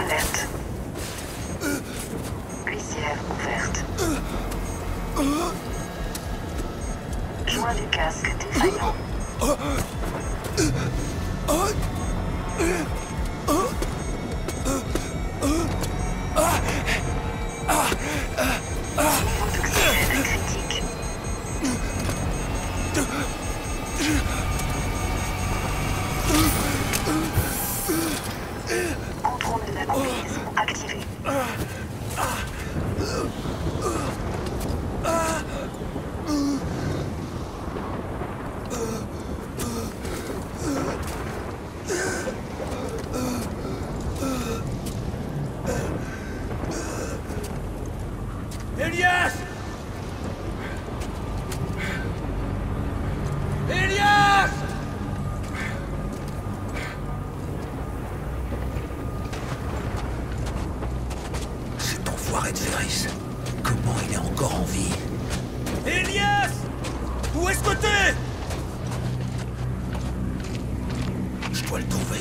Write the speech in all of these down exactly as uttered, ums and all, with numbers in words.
Alerte. Visière ouverte. Joint du casque défaillant. Niveau d'oxygène critique. Contrôle de la combinaison activé. Elias! Elias! Cet enfoiré de Ferris, comment il est encore en vie? Elias! Où est-ce que t'es? Je dois le trouver.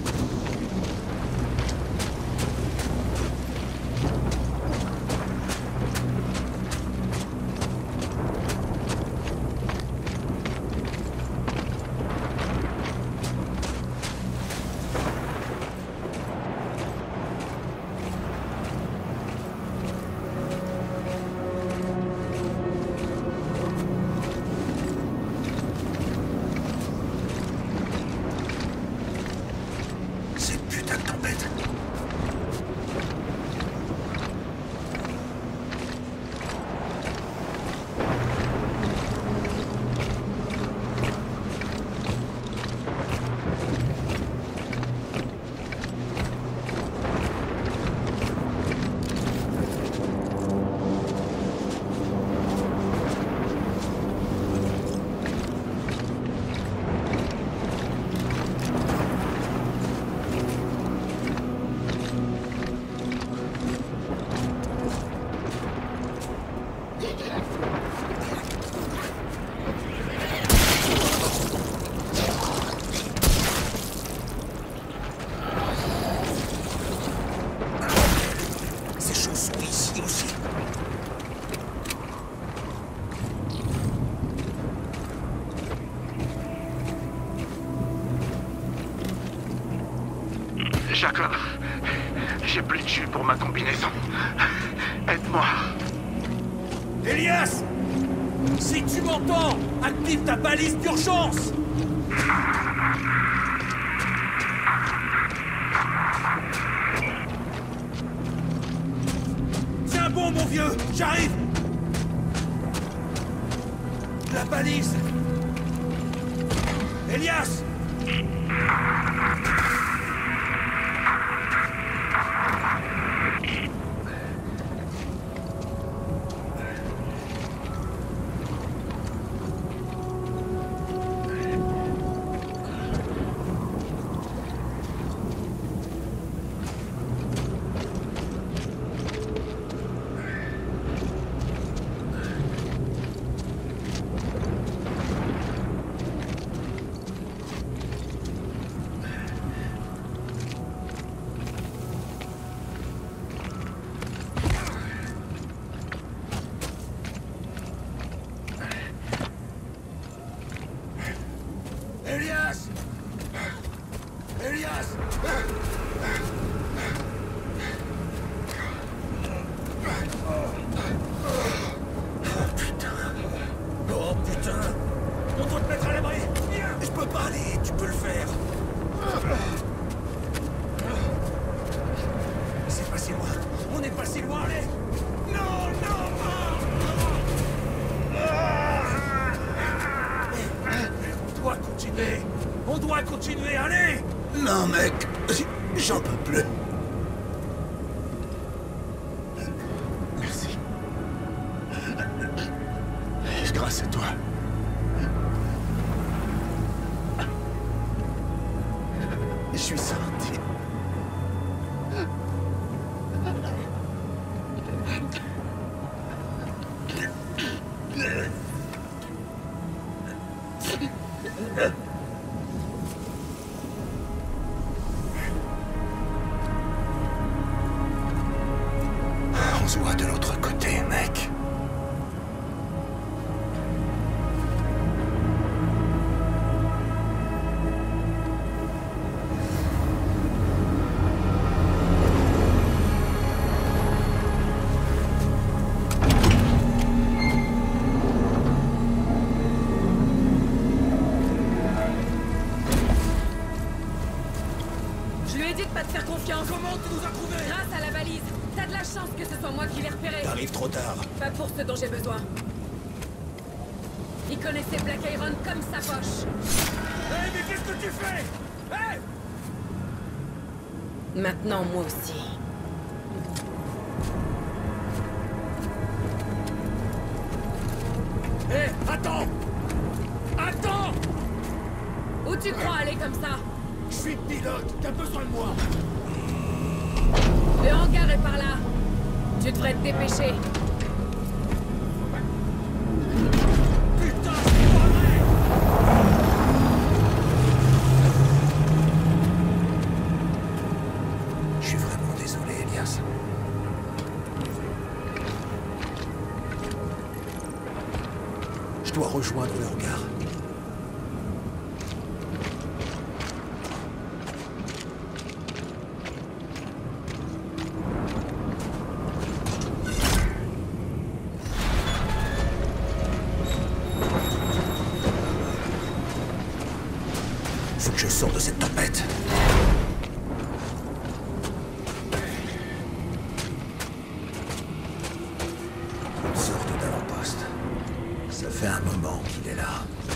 Jacques, j'ai plus de jus pour ma combinaison. Aide-moi. Elias! Si tu m'entends, active ta balise d'urgence! Tiens bon, mon vieux, j'arrive! La balise! Elias! Elias! Elias! Oh putain! Oh putain! On doit te mettre à l'abri! Je peux pas aller, tu peux le faire! C'est pas si loin! On n'est pas si loin, allez! Non, non! On doit continuer! On doit continuer, allez! Non, mec, j'en peux plus. Merci. Grâce à toi. Je suis sorti. toi de l'autre côté, mec. Comment tu nous as trouvés? Grâce à la valise. T'as de la chance que ce soit moi qui l'ai repéré. T'arrives trop tard. Pas pour ce dont j'ai besoin. Il connaissait Black Iron comme sa poche. Hé, hey, mais qu'est-ce que tu fais? Hé hey! Maintenant, moi aussi. Hé, hey, attends! Attends! Où tu crois aller comme ça? Je suis pilote, t'as besoin de moi. Le hangar est par là. Tu devrais te dépêcher. Putain, c'est pas vrai! Je suis vraiment désolé, Elias. Je dois rejoindre le hangar. Faut que je sorte de cette tempête. Une sorte d'avant-poste. Ça fait un moment qu'il est là.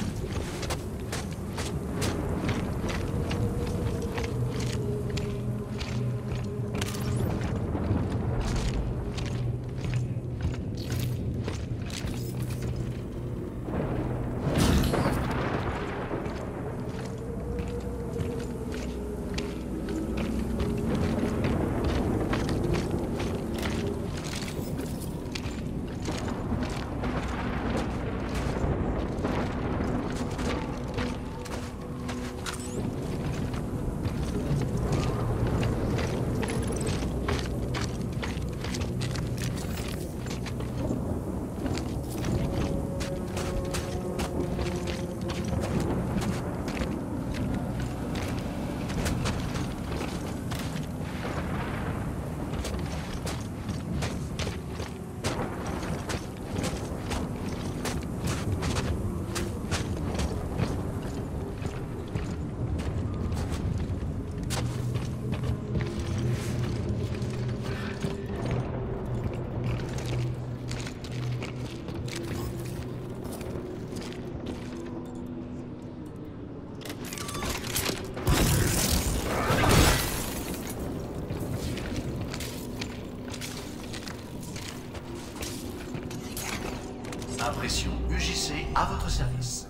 Impression U J C à votre service.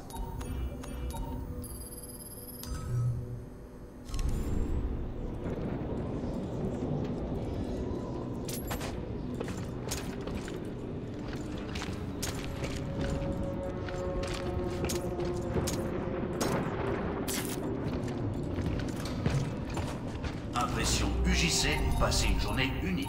Impression U J C, passez une journée unie.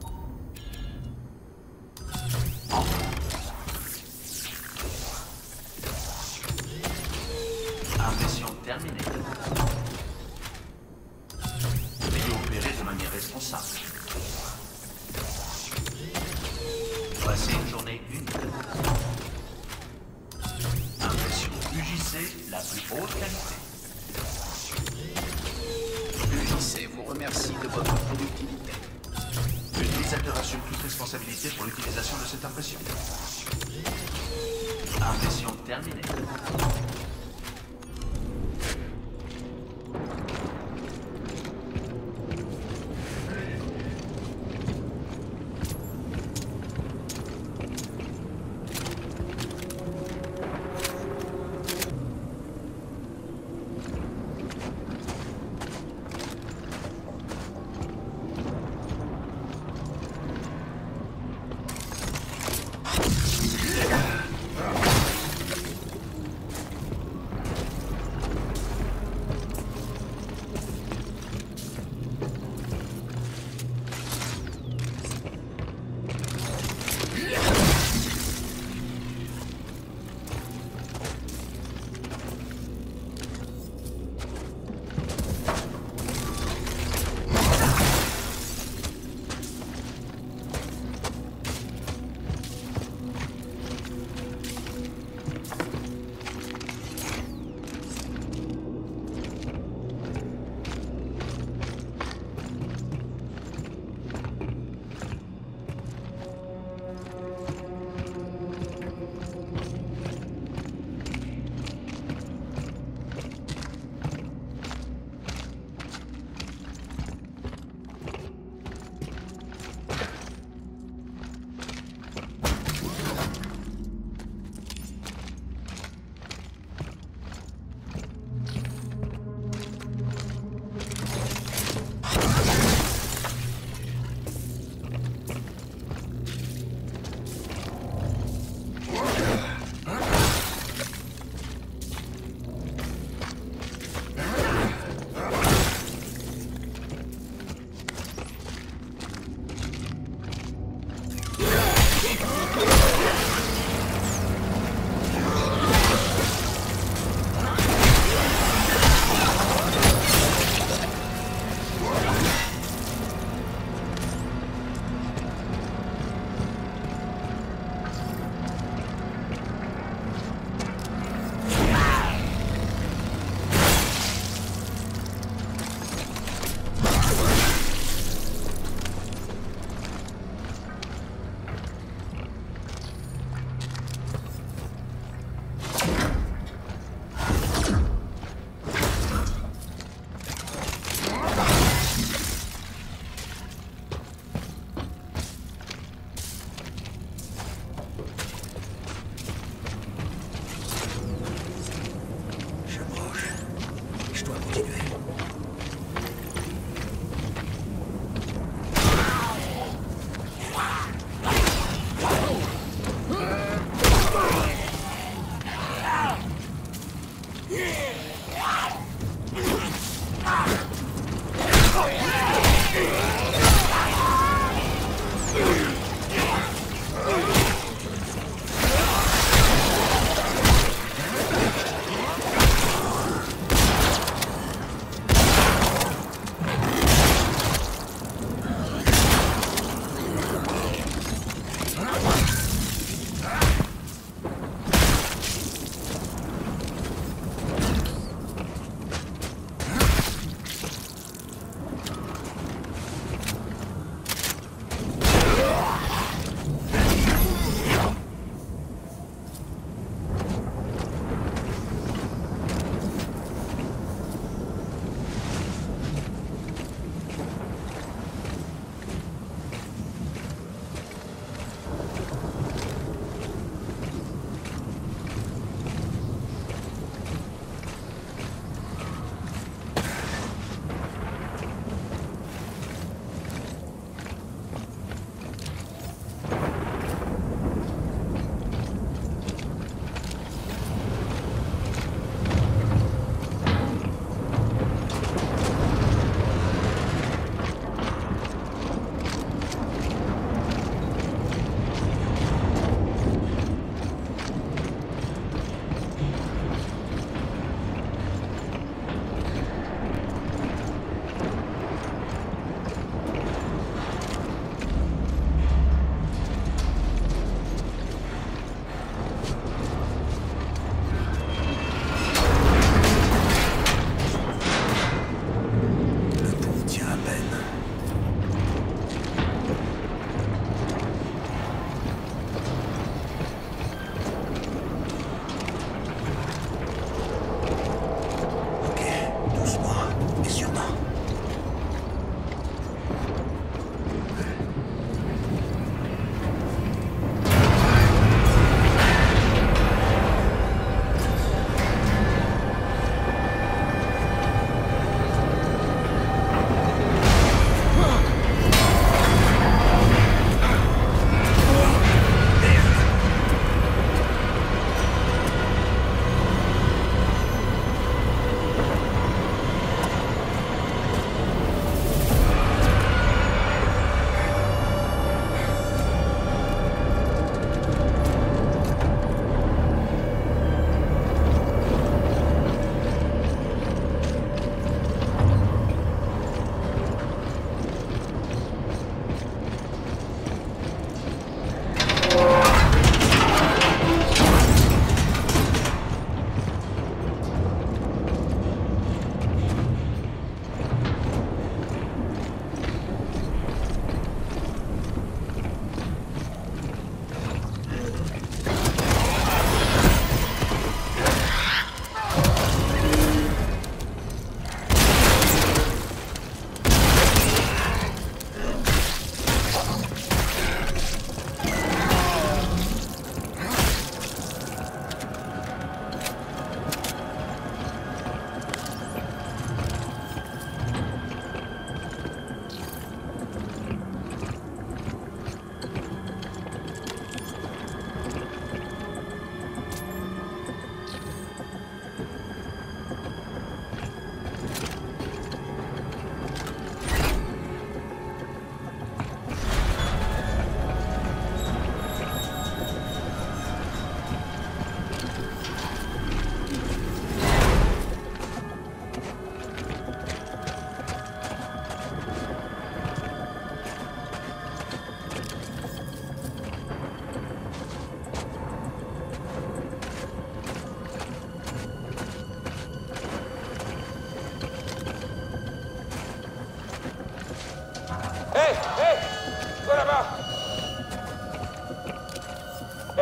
Impression terminée. Veuillez opérer de manière responsable. Passez une journée unie. Impression U J C, la plus haute qualité. U J C vous remercie de votre productivité. L'utilisateur assume toute responsabilité pour l'utilisation de cette impression. Impression terminée.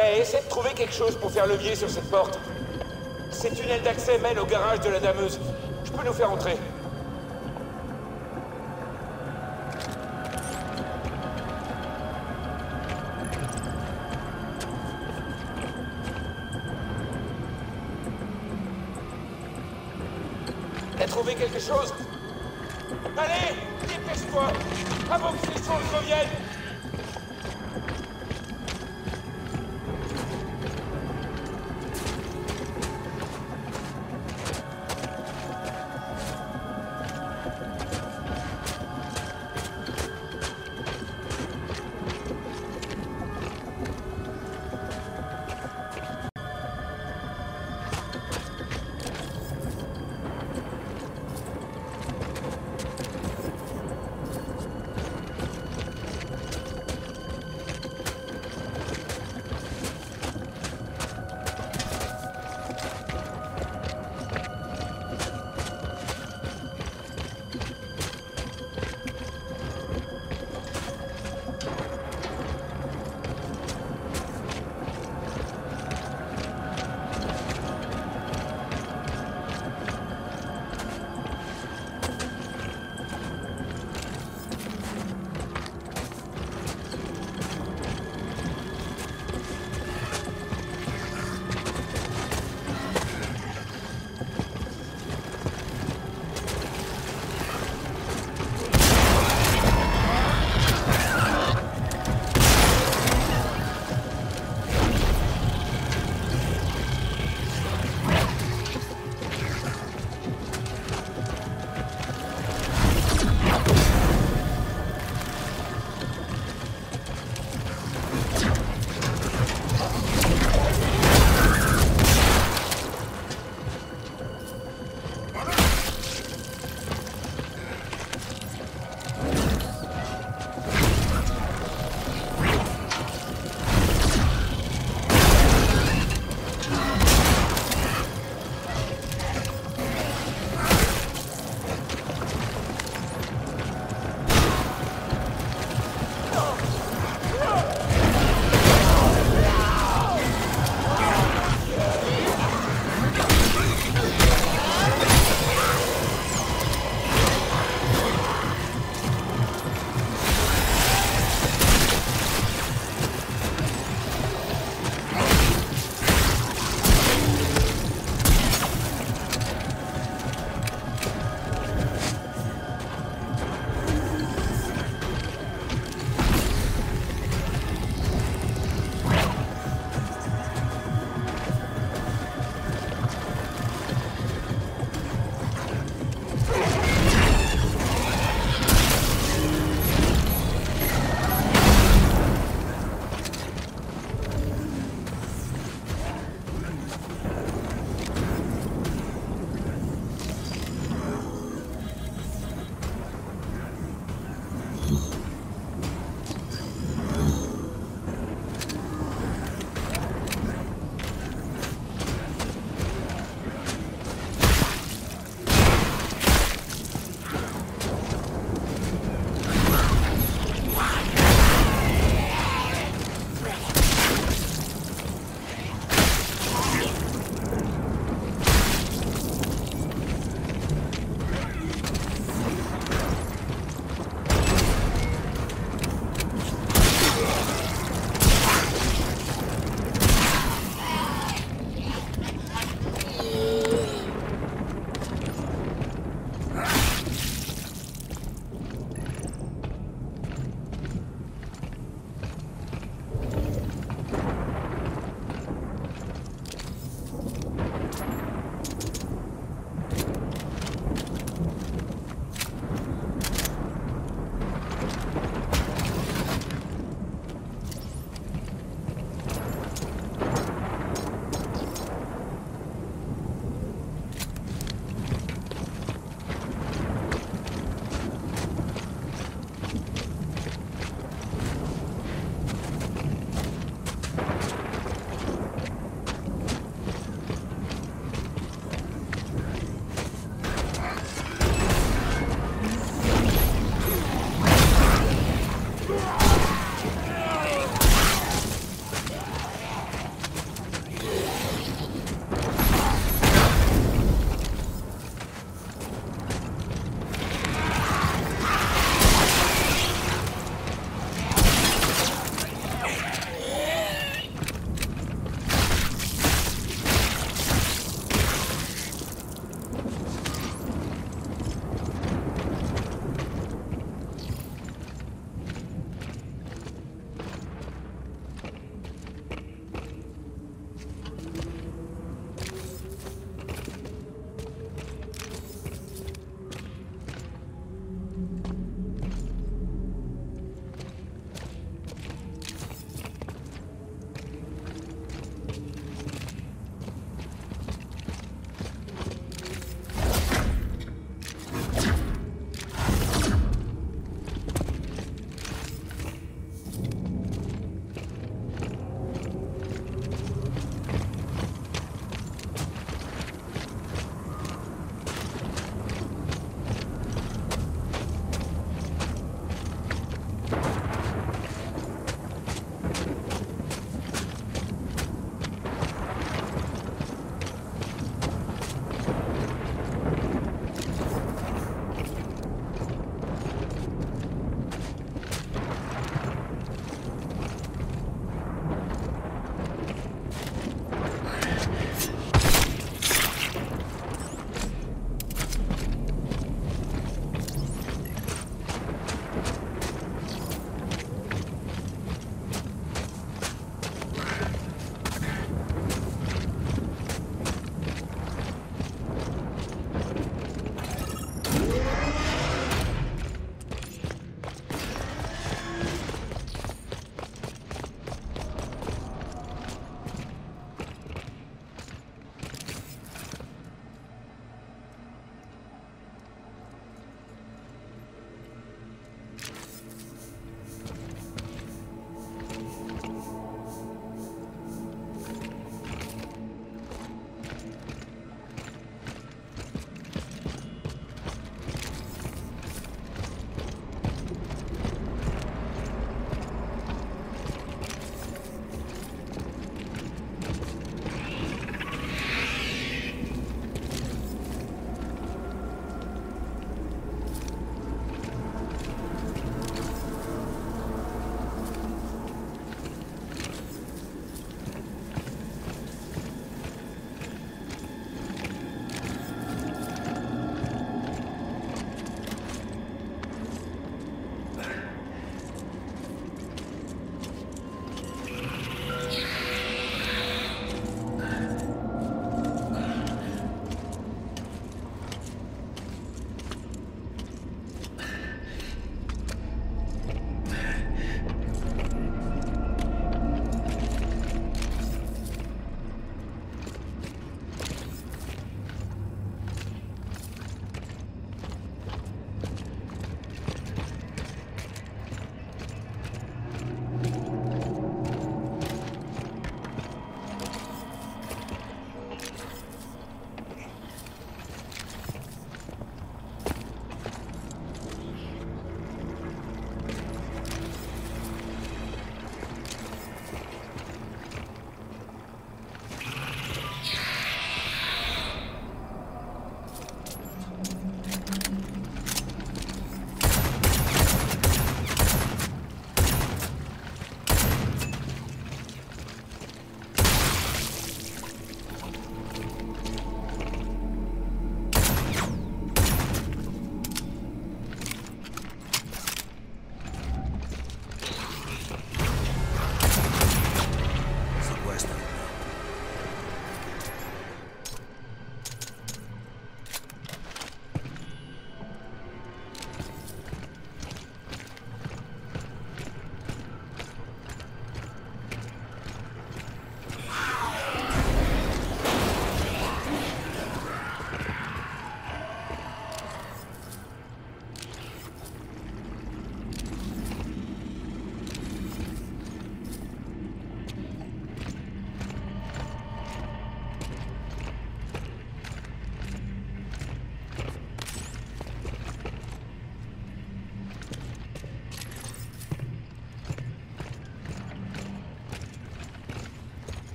Eh, essaie de trouver quelque chose pour faire levier sur cette porte. Ces tunnels d'accès mènent au garage de la dameuse. Je peux nous faire entrer. T'as trouvé quelque chose? Allez, dépêche-toi, avant que ces choses reviennent.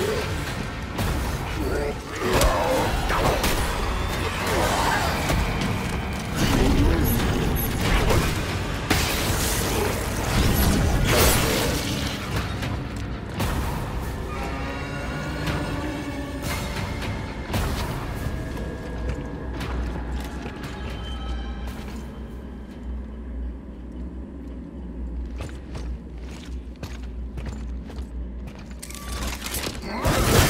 Ah!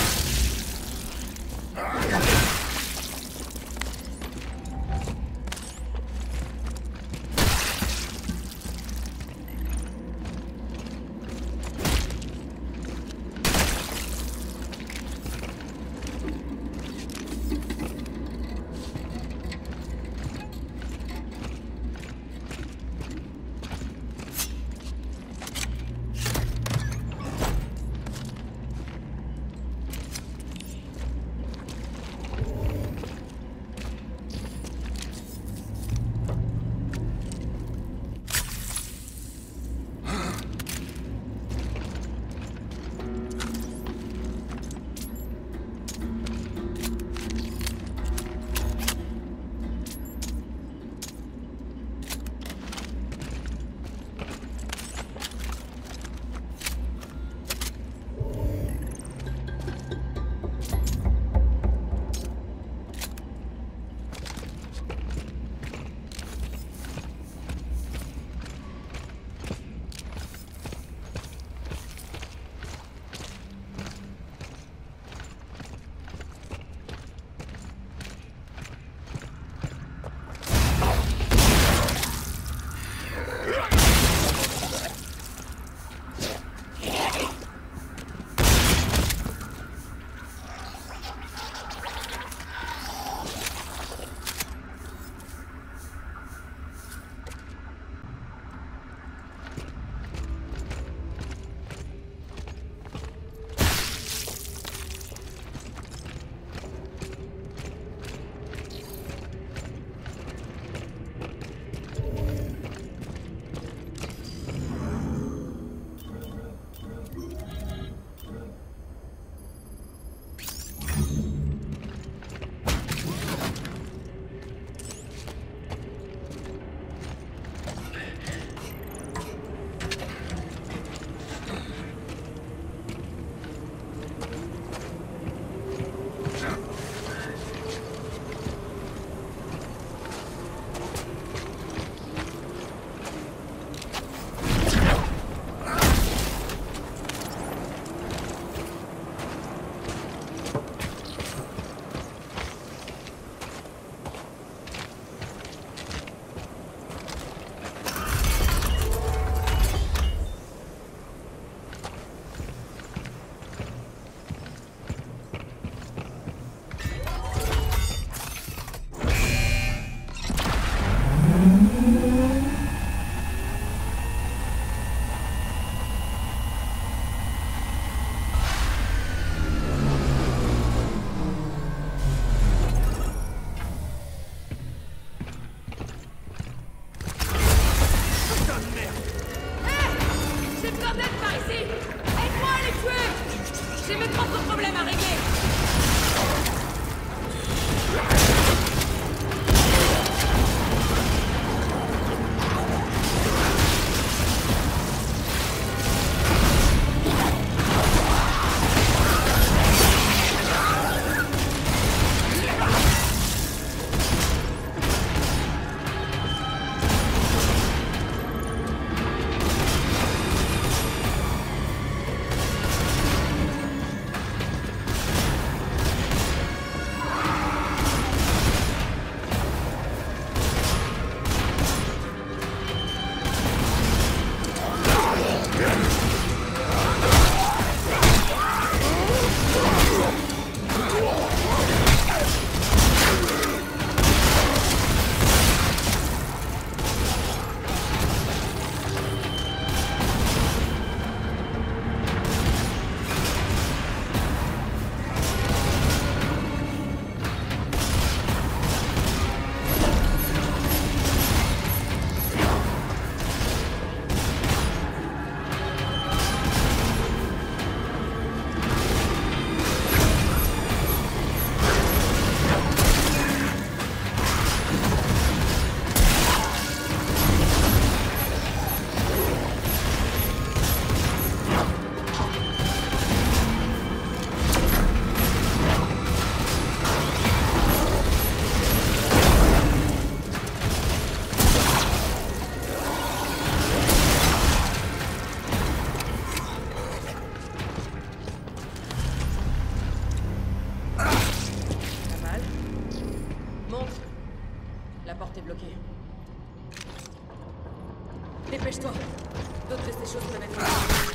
Ok. Dépêche-toi. D'autres de ces choses peuvent être...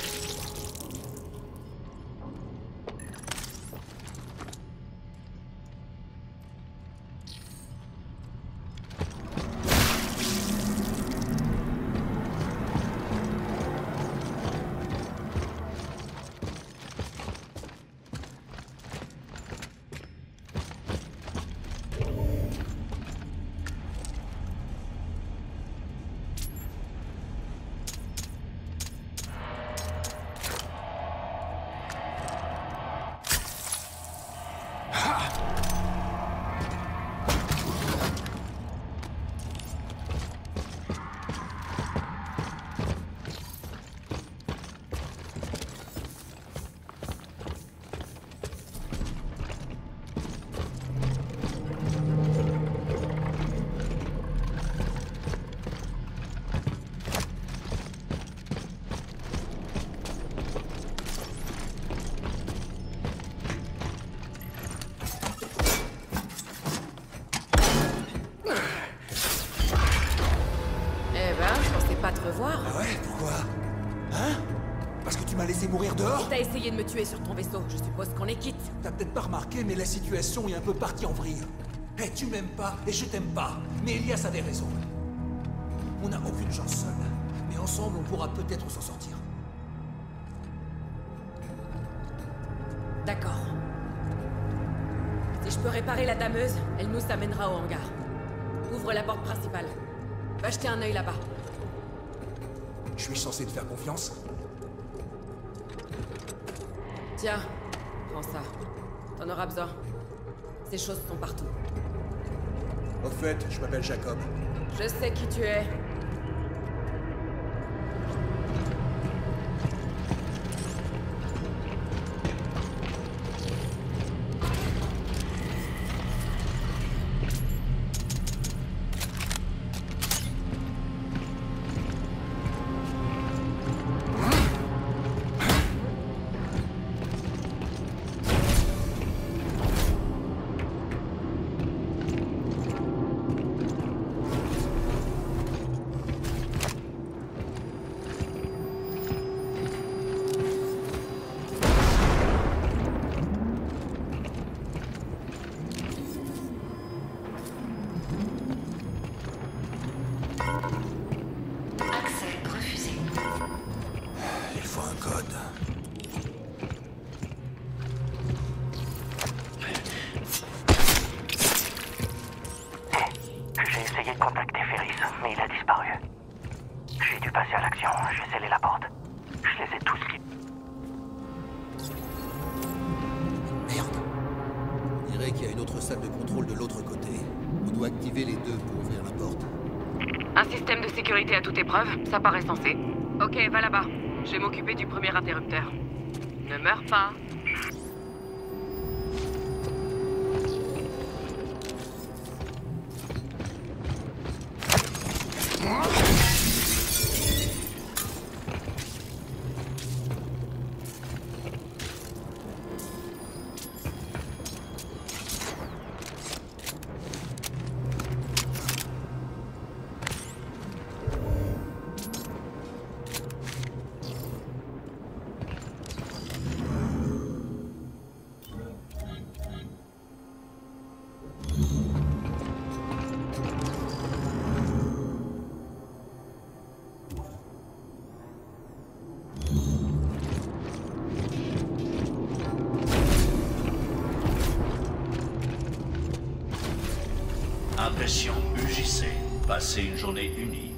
Ah ouais, pourquoi? Hein? Parce que tu m'as laissé mourir dehors? T'as essayé de me tuer sur ton vaisseau, je suppose qu'on est quitte. T'as peut-être pas remarqué, mais la situation est un peu partie en vrille. Eh, tu m'aimes pas, et je t'aime pas. Mais Elias avait raison. On n'a aucune chance seule. Mais ensemble, on pourra peut-être s'en sortir. D'accord. Si je peux réparer la dameuse, elle nous amènera au hangar. Ouvre la porte principale. Va jeter un œil là-bas. Je suis censé te faire confiance? Tiens, prends ça. T'en auras besoin. Ces choses sont partout. Au fait, je m'appelle Jacob. Je sais qui tu es. À toute épreuve, ça paraît sensé. Ok, va là-bas. Je vais m'occuper du premier interrupteur. Ne meurs pas. Impression U J C. Passer une journée unie.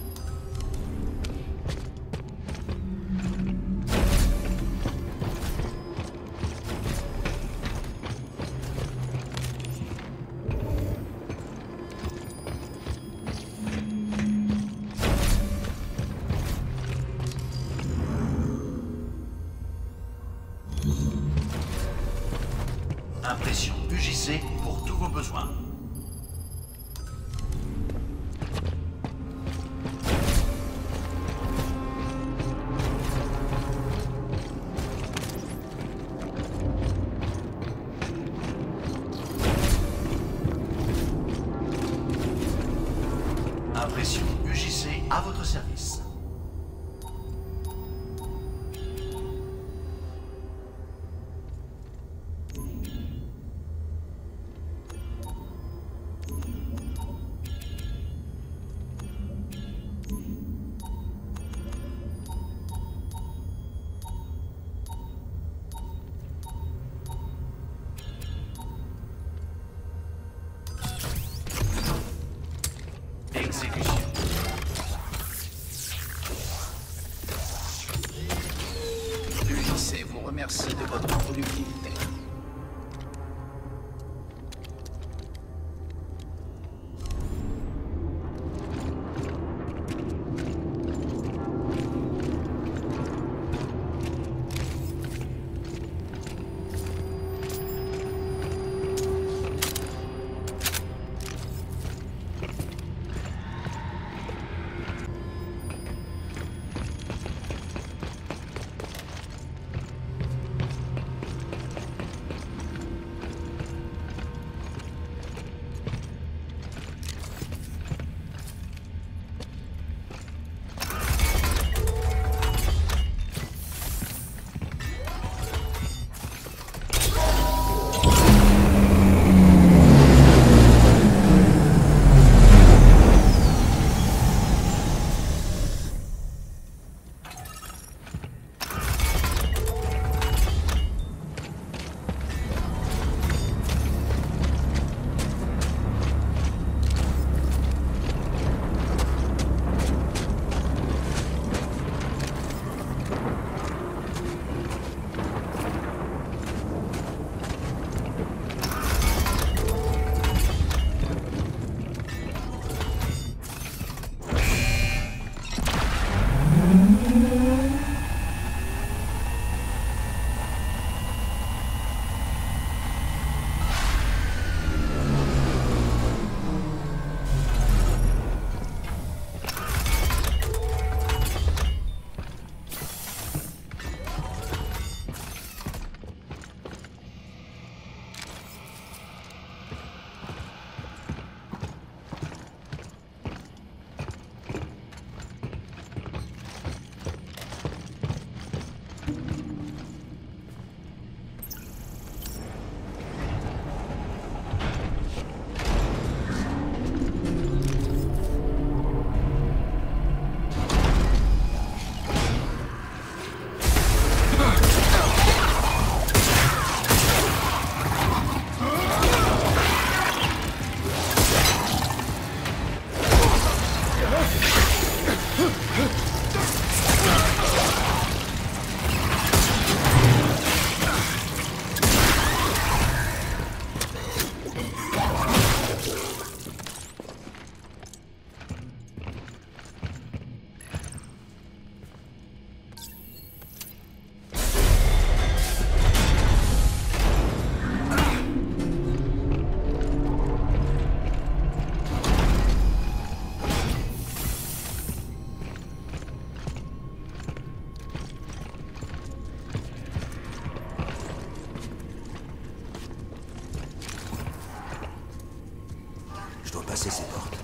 Impression U J C pour tous vos besoins. passer ces portes.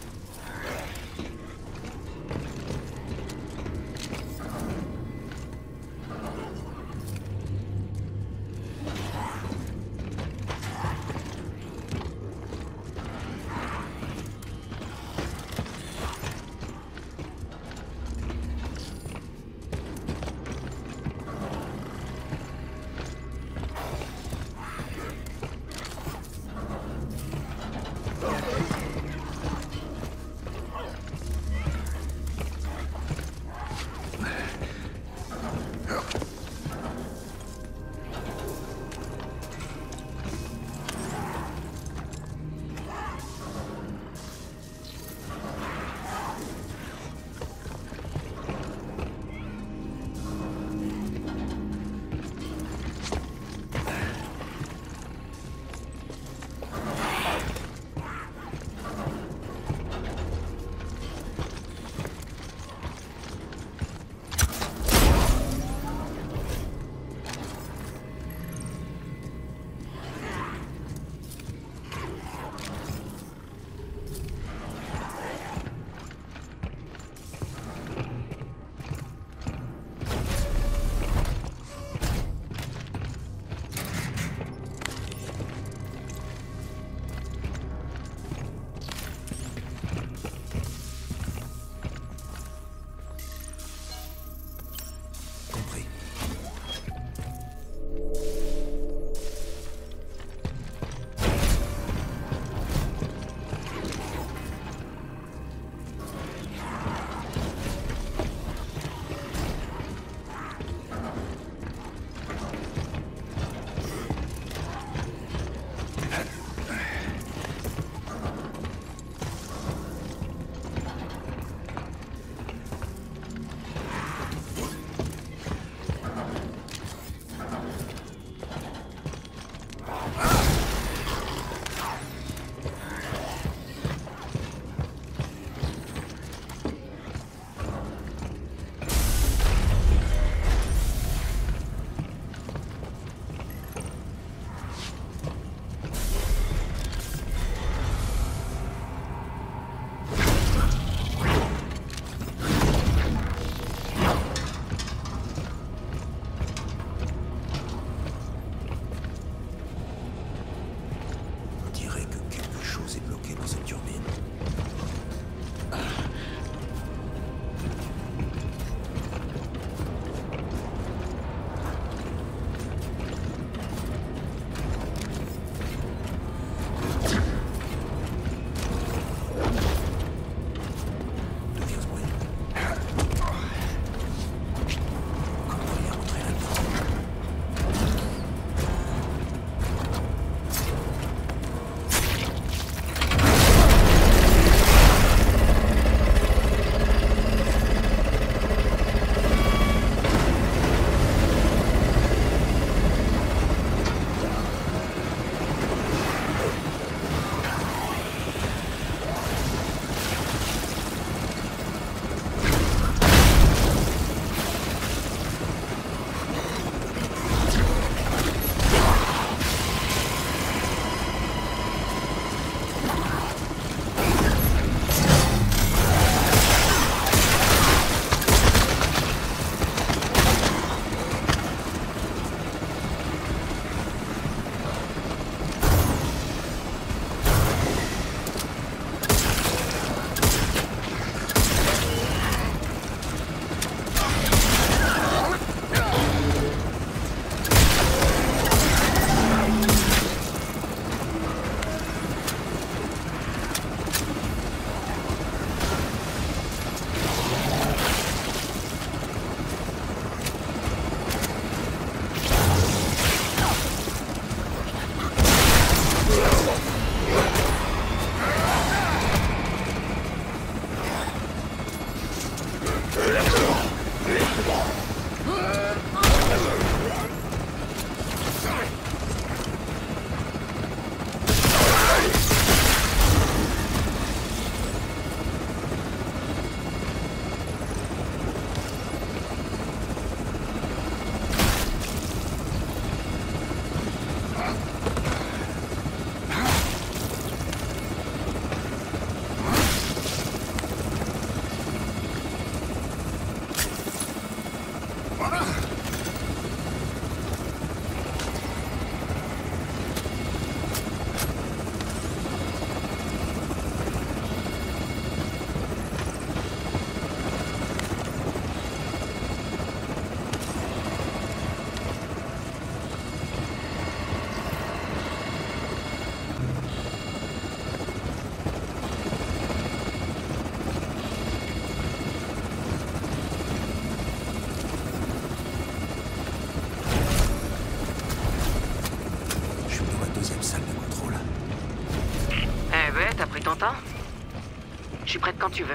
m'entends? Je suis prête quand tu veux.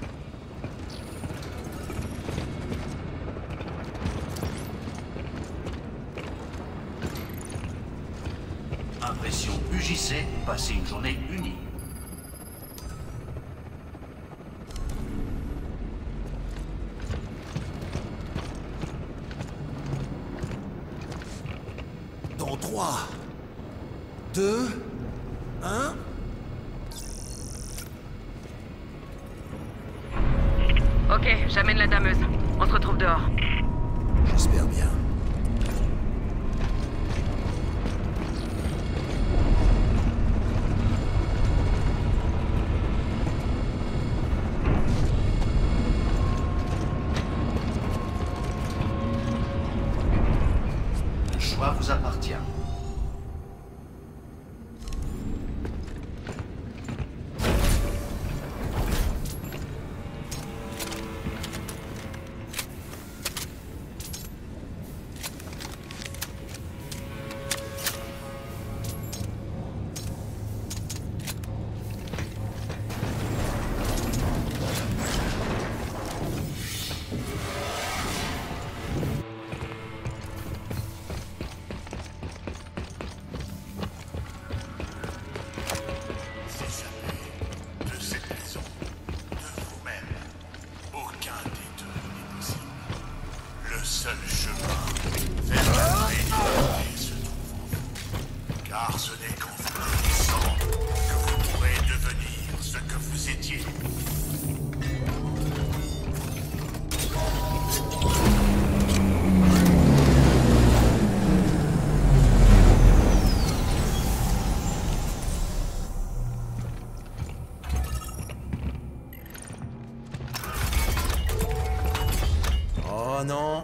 Impression U J C, passer une journée unie. Dans trois, deux, un... Ok, j'amène la dameuse. On se retrouve dehors. J'espère bien. Le choix vous appartient. Oh non.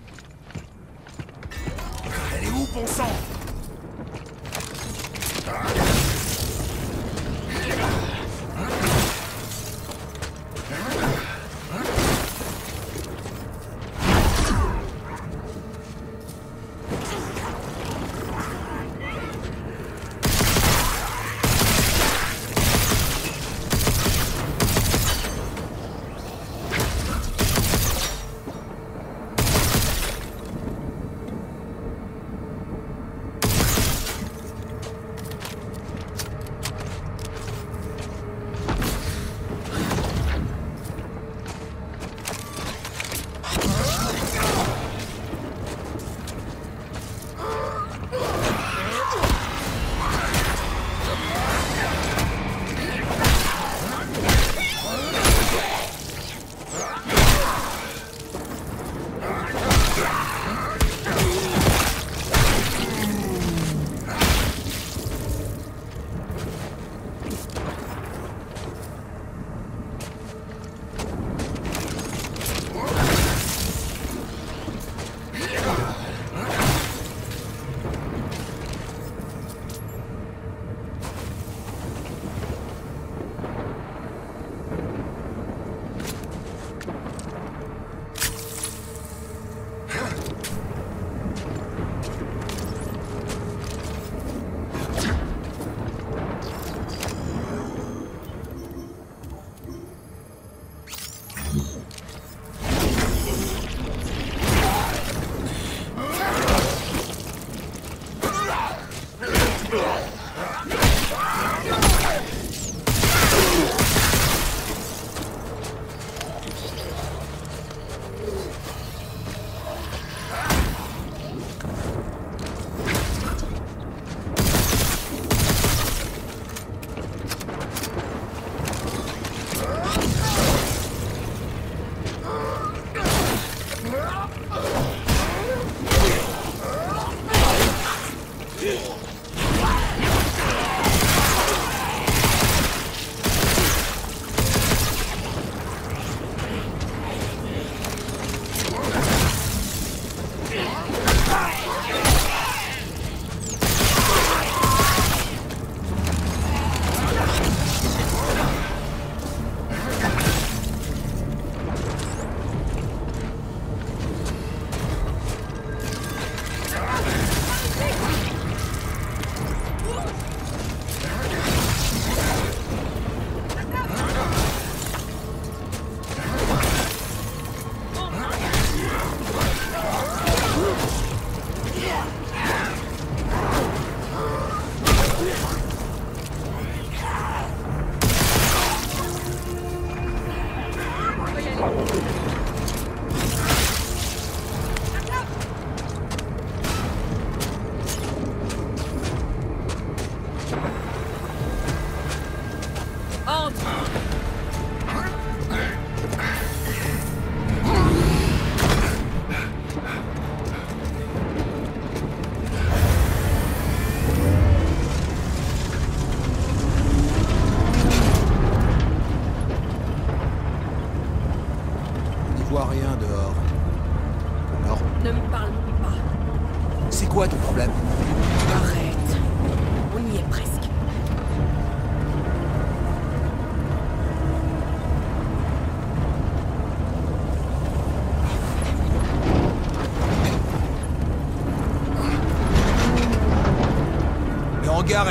Elle est où, bon sang? Yeah.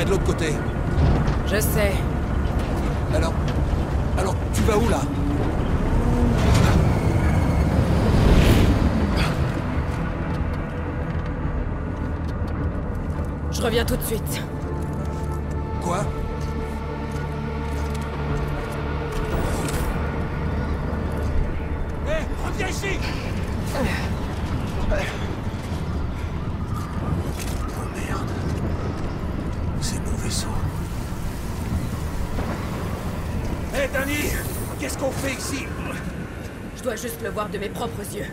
est de l'autre côté. Je sais. Alors... Alors, tu vas où, là? Je reviens tout de suite. Quoi? Hé, hey, reviens ici! Oh merde. C'est mon vaisseau. Hé, hey, Danny! Qu'est-ce qu'on fait ici? Je dois juste le voir de mes propres yeux.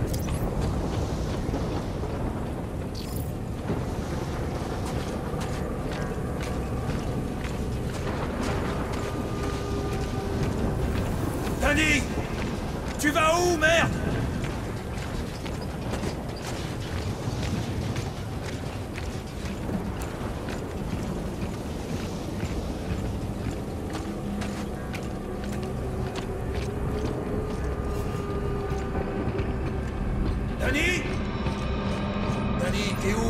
Danny! Tu vas où, merde? Danny? Danny, t'es où?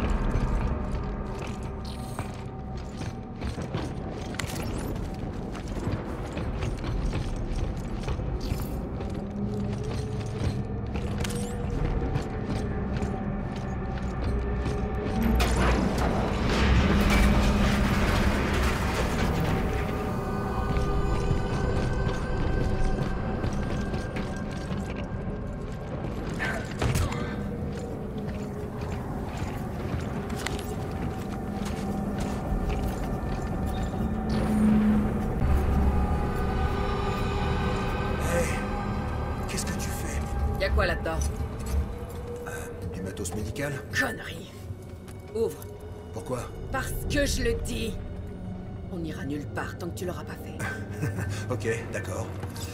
Y'a quoi là-dedans? Euh, du matos médical? Connerie. Ouvre. Pourquoi? Parce que je le dis. On n'ira nulle part tant que tu l'auras pas fait. Ok, d'accord.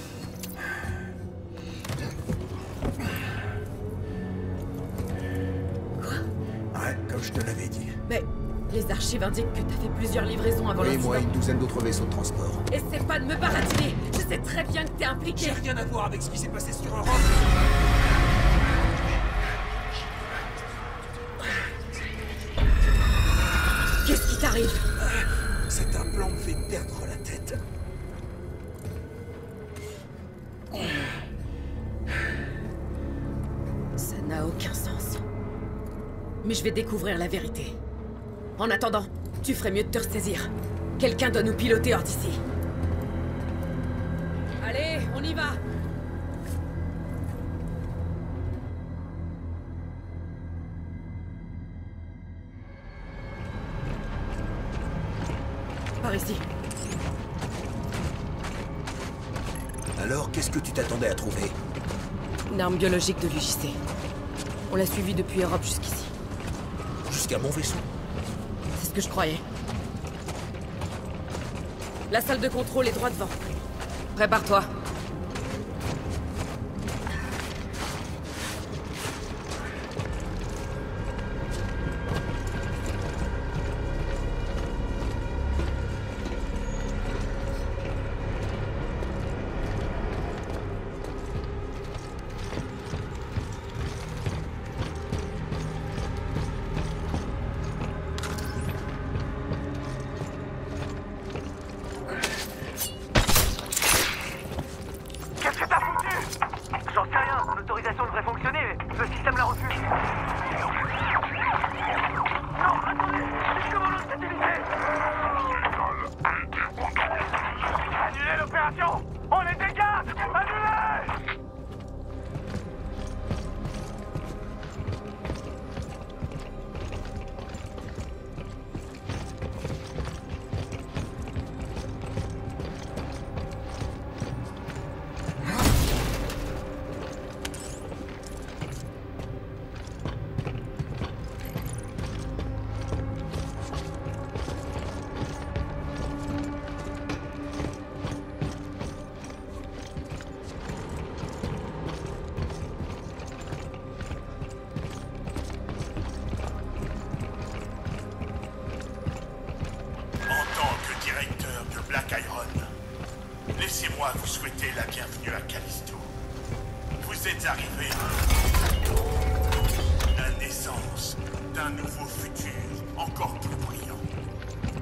Quoi? Ouais, comme je te l'avais dit. Mais les archives indiquent que t'as fait plusieurs livraisons avant Et l'incident. moi, une douzaine d'autres vaisseaux de transport. Essaie pas de me baratiner. Je sais très bien que t'es impliqué. J'ai rien à voir avec ce qui s'est passé sur Europe. Qu'est-ce qui t'arrive? Cet implant me fait perdre la tête. Ça n'a aucun sens. Mais je vais découvrir la vérité. En attendant, tu ferais mieux de te ressaisir. Quelqu'un doit nous piloter hors d'ici. Allez, on y va! Par ici. Alors, qu'est-ce que tu t'attendais à trouver? Une arme biologique de l'U J C. On l'a suivie depuis Europe jusqu'ici. Jusqu'à mon vaisseau? C'est ce que je croyais. La salle de contrôle est droit devant. Prépare-toi. Laissez-moi vous souhaiter la bienvenue à Callisto. Vous êtes arrivé à la naissance d'un nouveau futur encore plus brillant.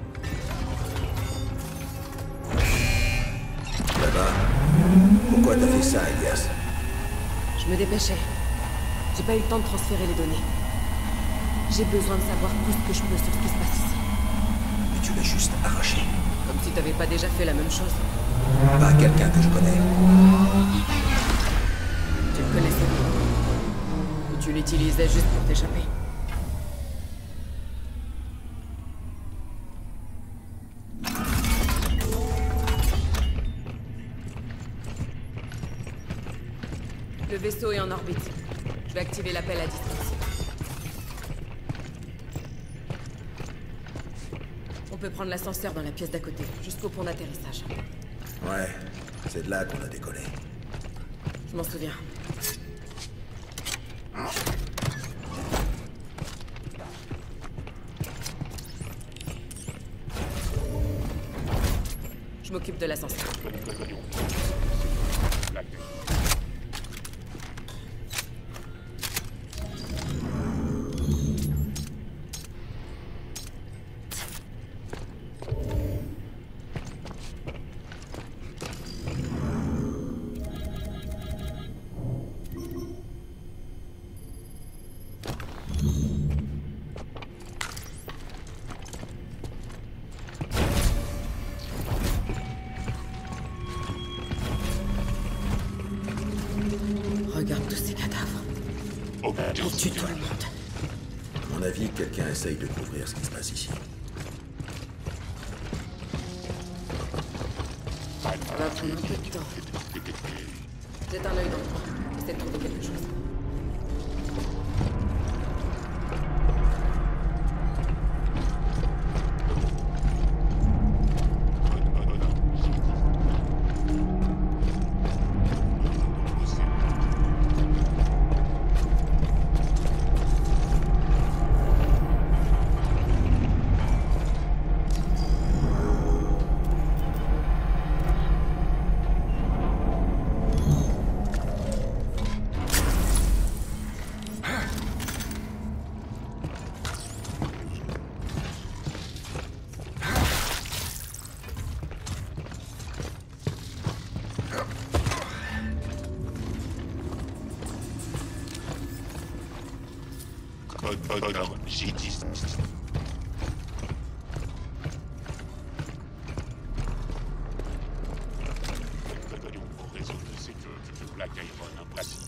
t'as fait ça, Elias? Je me dépêchais. J'ai pas eu le temps de transférer les données. J'ai besoin de savoir tout ce que je peux sur ce qui se passe ici. Mais tu l'as juste arraché. Comme si t'avais pas déjà fait la même chose. Pas quelqu'un que je connais. Tu le connaissais. Ou tu l'utilisais juste pour t'échapper. Le vaisseau est en orbite. Je vais activer l'appel à distance. On peut prendre l'ascenseur dans la pièce d'à côté, jusqu'au pont d'atterrissage. Ouais, c'est de là qu'on a décollé. Je m'en souviens. Je m'occupe de l'ascenseur. Regarde tous ces cadavres. On tue tout le monde. À mon avis, quelqu'un essaye de couvrir ce qui se passe ici. Ça va prendre un peu de temps. Jette un œil dans le coin. Essaie de trouver quelque chose. J'ai dit. Au réseau de sécurité de Black Iron en place.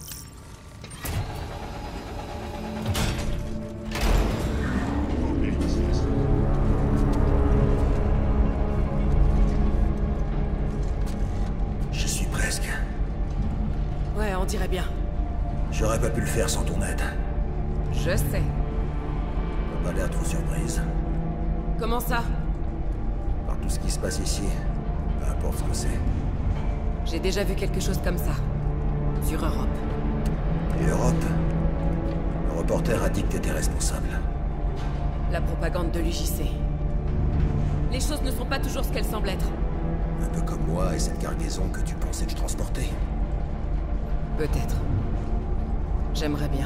Je suis presque. Ouais, on dirait bien. J'aurais pas pu le faire sans ton aide. Je sais. T'as pas l'air trop surprise. Comment ça? Par tout ce qui se passe ici, peu importe ce que c'est. J'ai déjà vu quelque chose comme ça. Sur Europe. Et Europe? Le reporter a dit que t'étais responsable. La propagande de l'U J C. Les choses ne sont pas toujours ce qu'elles semblent être. Un peu comme moi et cette cargaison que tu pensais que je transportais. Peut-être. J'aimerais bien.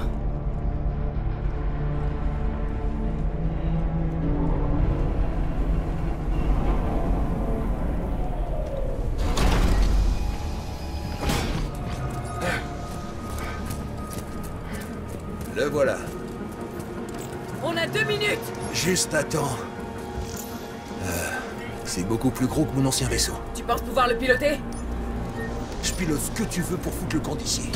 Le voilà. On a deux minutes! Juste à temps. Euh, c'est beaucoup plus gros que mon ancien vaisseau. Tu penses pouvoir le piloter? Je pilote ce que tu veux pour foutre le camp d'ici.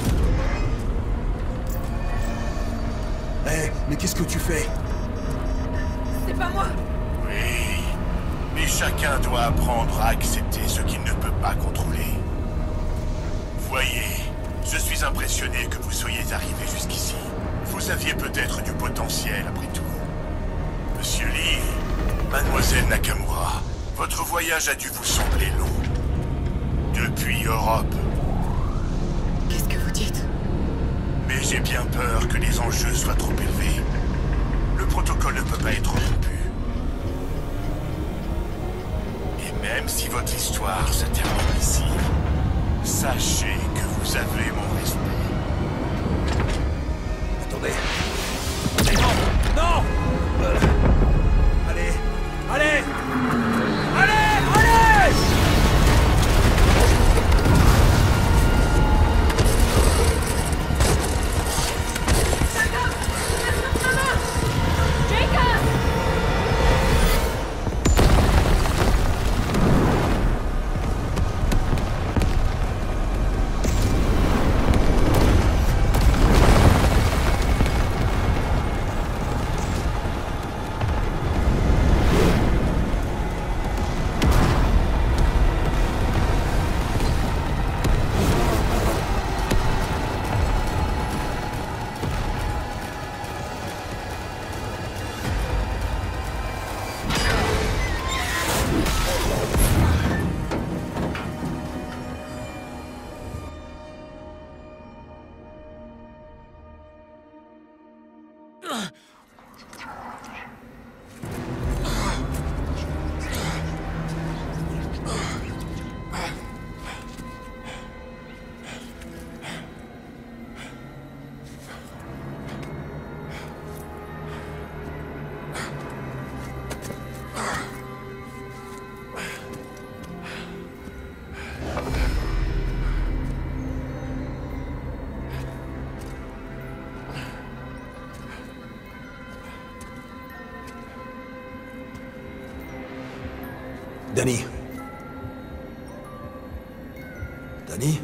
Eh, hey, mais qu'est-ce que tu fais? C'est pas moi! Oui, mais chacun doit apprendre à accepter ce qu'il ne peut pas contrôler. Voyez, je suis impressionné que vous soyez arrivé jusqu'ici. Vous aviez peut-être du potentiel, après tout. Monsieur Lee, Mademoiselle Nakamura, votre voyage a dû vous sembler long. Depuis Europe. Qu'est-ce que vous dites? Mais j'ai bien peur que les enjeux soient trop élevés. Le protocole ne peut pas être rompu. Et même si votre histoire se termine ici, sachez que vous avez mon respect. Attendez. Non! Non! euh... Allez! Allez! Allez! Allez! Danny. Danny?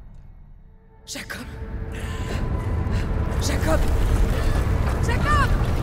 Jacob. Jacob. Jacob.